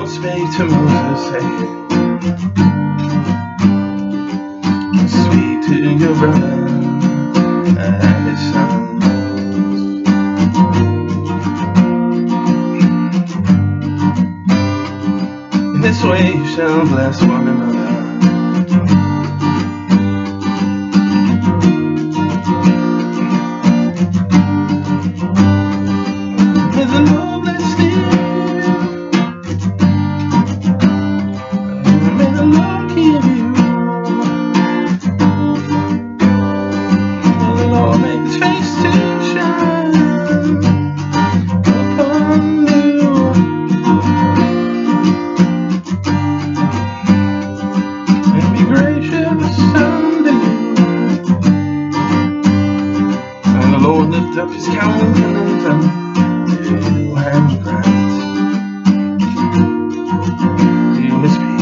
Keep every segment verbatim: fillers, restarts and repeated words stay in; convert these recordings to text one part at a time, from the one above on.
Lord spake to Moses, saying, speak to your brother and his sons. In this way you shall bless one another. May the Lord bless thee. May the Lord keep you. May the Lord make his face to shine upon you. And be gracious unto you. And the Lord lift up his countenance unto you and grant you his peace.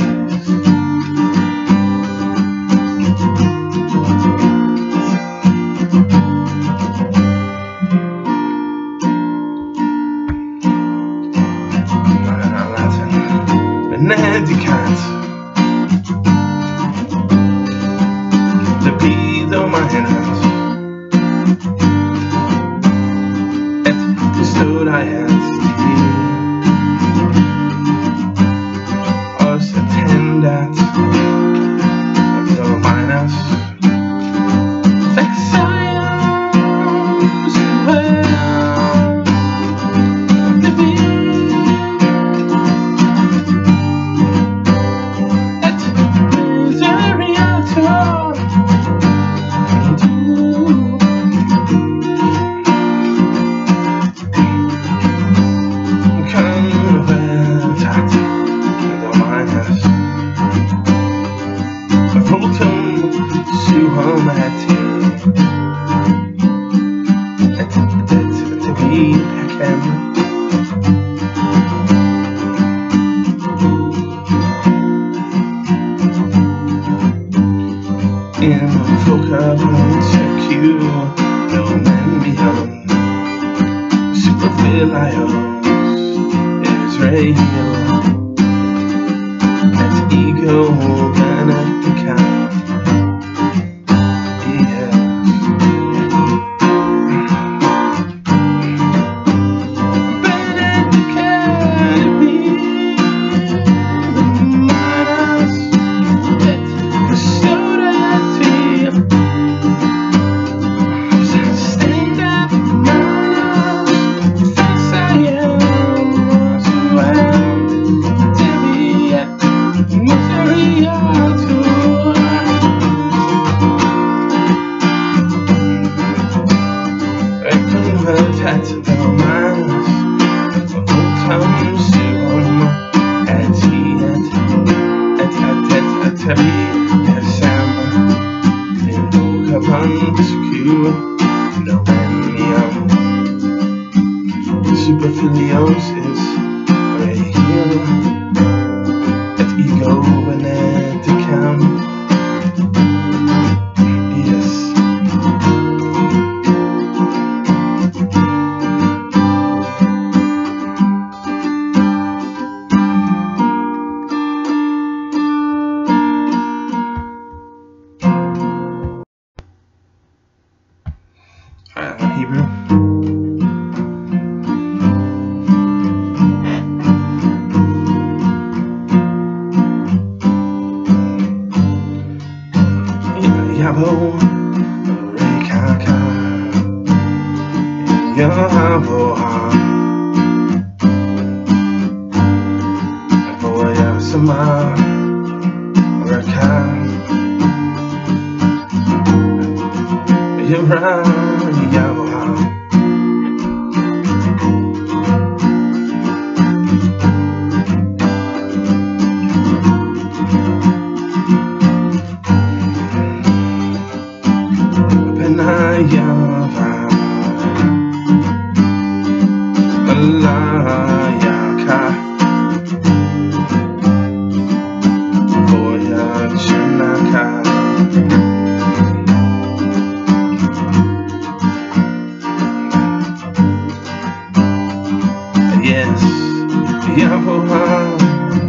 Benedicat Lepido Mahenat Et custodiat Os attendat Dominus Vexaeus in vocabulum secure, no men beyond superfilios Israel et ego benedicat. Superfilios is real et ego benedicam. Yes. Uh, Hebrew. Yabo, Rekaka, Yabo, Boya Sama, Raka, Yabra, Yabo. Malayaka Boya Chinaka. Yes, Yahweh.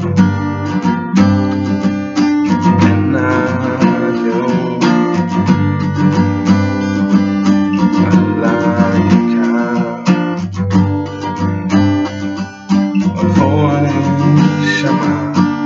Avoid Shama.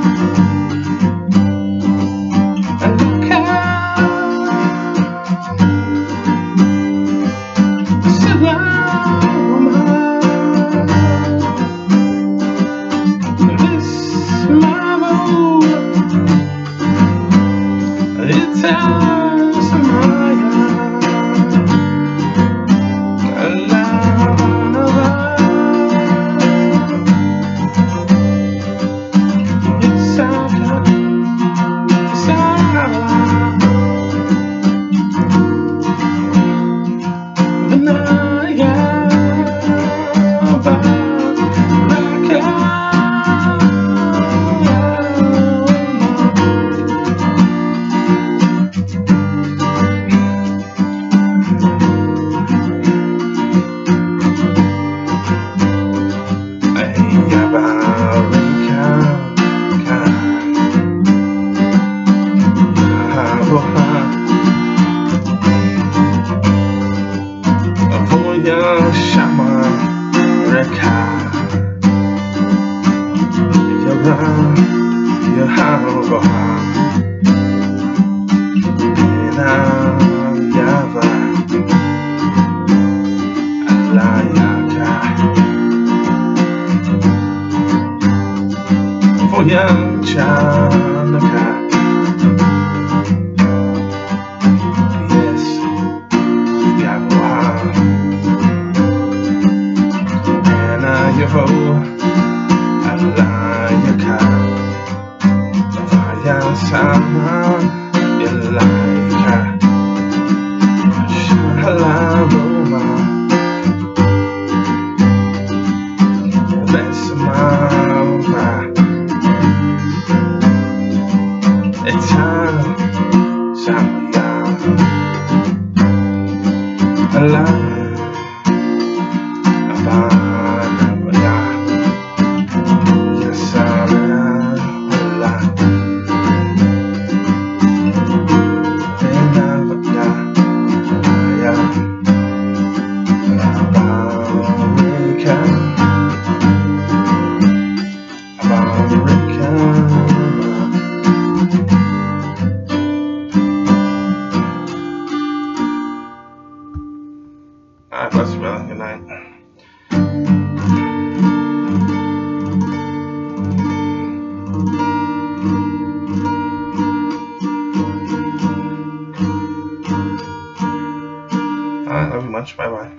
Shama Reka Yara Yaharoha Ena Yava Alayaka Foyan Chanaka. Yeho Alayaka Vaya Sama Ilaika Shahalaroma Besamava Etana Samaya Alay Alright, bless you, brother. Good night. Alright, love you much. Bye bye.